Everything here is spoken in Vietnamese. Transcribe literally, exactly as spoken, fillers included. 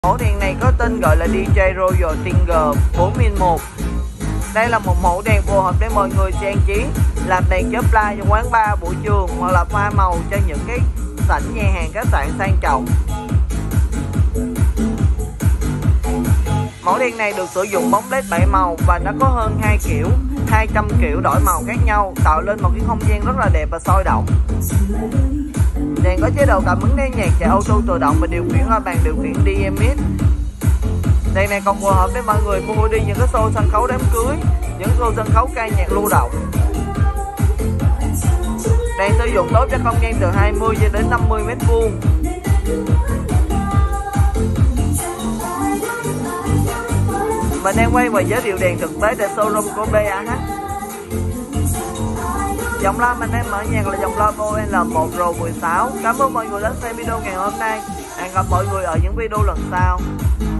Mẫu đèn này có tên gọi là đê gi Royal Tinger bốn in một. Đây là một mẫu đèn phù hợp để mọi người trang trí, làm đèn chớp light cho quán bar, buổi trường hoặc là pha màu cho những cái sảnh nhà hàng khách sạn sang trọng. Mẫu đèn này được sử dụng bóng led bảy màu và nó có hơn hai kiểu, hai trăm kiểu đổi màu khác nhau, tạo lên một cái không gian rất là đẹp và sôi động. Đèn có chế độ cảm ứng nghe nhạc chạy auto tự động và điều khiển qua bàn điều khiển đê em ích. Đèn này còn phù hợp để mọi người mua đi những cái show sân khấu đám cưới, những show sân khấu ca nhạc lưu động. Đèn sử dụng tốt cho không gian từ hai mươi cho đến năm mươi mét vuông. Mình đang quay và giới thiệu đèn thực tế tại showroom của bê a hát. Dòng loa mình đang mở nhạc là dòng loa O L một R mười sáu. Cảm ơn mọi người đã xem video ngày hôm nay. Hẹn gặp mọi người ở những video lần sau.